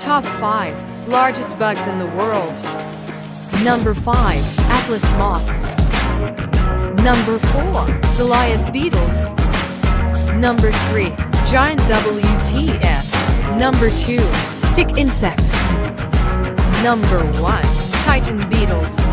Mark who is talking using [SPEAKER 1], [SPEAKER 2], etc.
[SPEAKER 1] Top 5 Largest Bugs in the World. Number 5 Atlas Moths. Number 4 Goliath Beetles. Number 3 Giant WTS. Number 2 Stick Insects. Number 1 Titan Beetles.